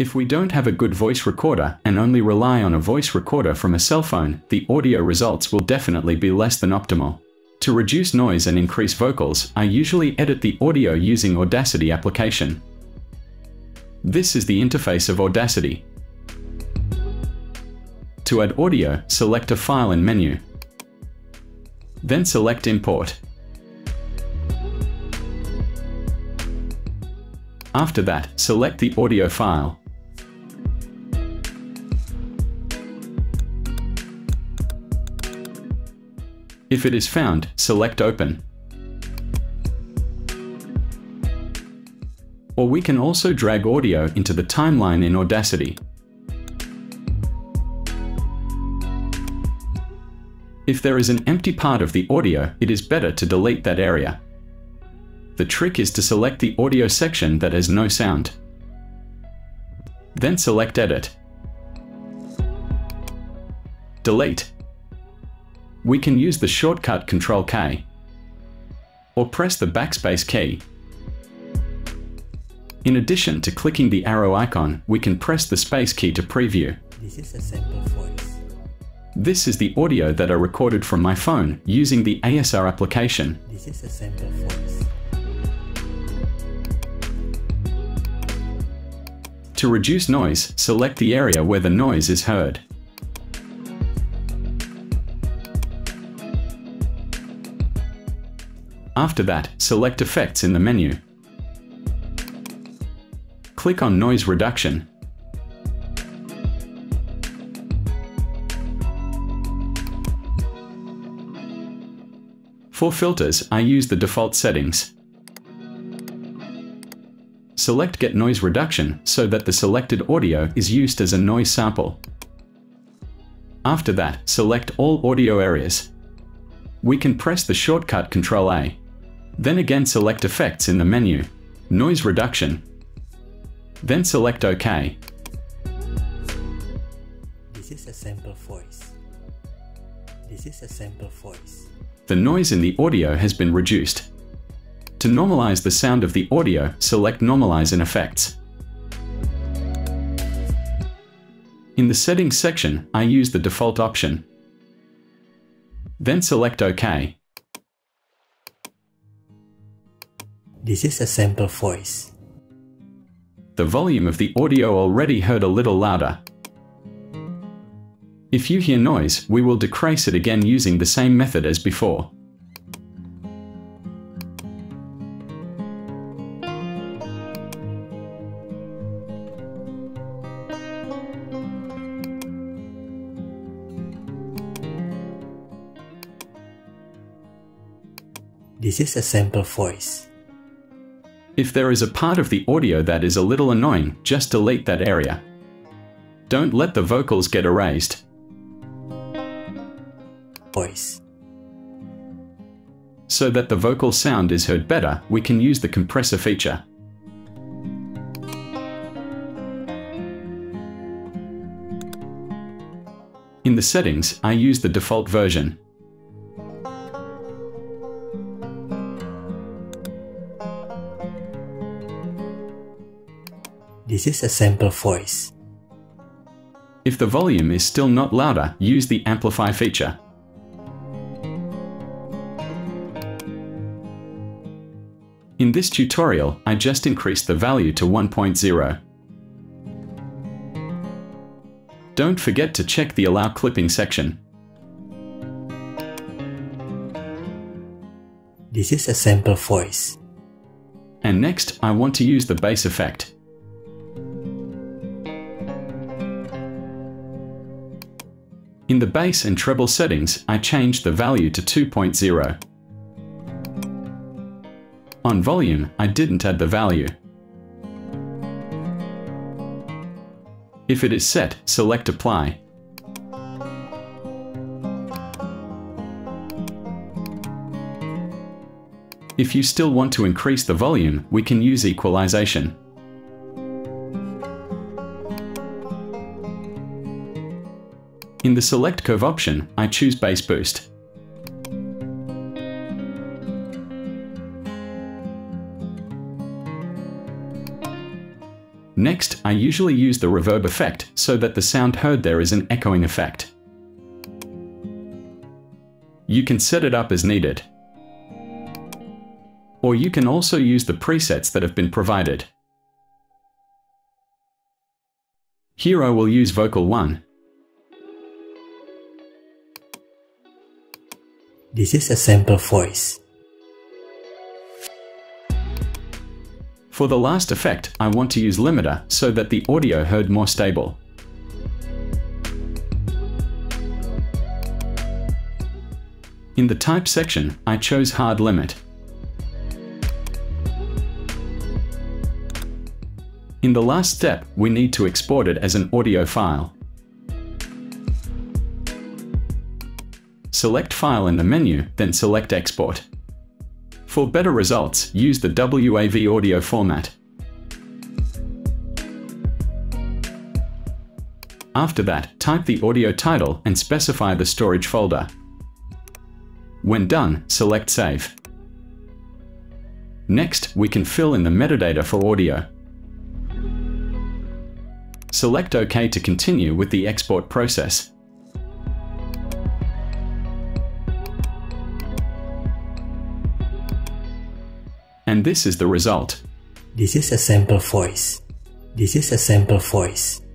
If we don't have a good voice recorder and only rely on a voice recorder from a cell phone, the audio results will definitely be less than optimal. To reduce noise and increase vocals, I usually edit the audio using Audacity application. This is the interface of Audacity. To add audio, select a file in menu. Then select Import. After that, select the audio file. If it is found, select Open. Or we can also drag audio into the timeline in Audacity. If there is an empty part of the audio, it is better to delete that area. The trick is to select the audio section that has no sound. Then select Edit. Delete. We can use the shortcut Ctrl-K. Or press the backspace key. In addition to clicking the arrow icon, we can press the space key to preview. This is a sample voice. This is the audio that I recorded from my phone using the ASR application. This is a sample voice. To reduce noise, select the area where the noise is heard. After that, select Effects in the menu. Click on Noise Reduction. For filters, I use the default settings. Select Get Noise Reduction so that the selected audio is used as a noise sample. After that, select all audio areas. We can press the shortcut Ctrl-A. Then again select Effects in the menu, Noise Reduction. Then select OK. This is a sample voice. This is a sample voice. The noise in the audio has been reduced. To normalize the sound of the audio, select Normalize in Effects. In the Settings section, I use the default option. Then select OK. This is a sample voice. The volume of the audio already heard a little louder. If you hear noise, we will decrease it again using the same method as before. This is a sample voice. If there is a part of the audio that is a little annoying, just delete that area. Don't let the vocals get erased. Voice. So that the vocal sound is heard better, we can use the compressor feature. In the settings, I use the default version. This is a sample voice. If the volume is still not louder, use the amplify feature. In this tutorial, I just increased the value to 1.0. Don't forget to check the Allow Clipping section. This is a sample voice. And next, I want to use the bass effect. In the bass and treble settings, I changed the value to 2.0. On volume, I didn't add the value. If it is set, select Apply. If you still want to increase the volume, we can use equalization. In the Select Curve option, I choose Bass Boost. Next, I usually use the reverb effect so that the sound heard there is an echoing effect. You can set it up as needed. Or you can also use the presets that have been provided. Here I will use Vocal 1. This is a sample voice. For the last effect, I want to use limiter so that the audio heard more stable. In the type section, I chose hard limit. In the last step, we need to export it as an audio file. Select File in the menu, then select Export. For better results, use the WAV audio format. After that, type the audio title and specify the storage folder. When done, select Save. Next, we can fill in the metadata for audio. Select OK to continue with the export process. And this is the result. This is a sample voice. This is a sample voice.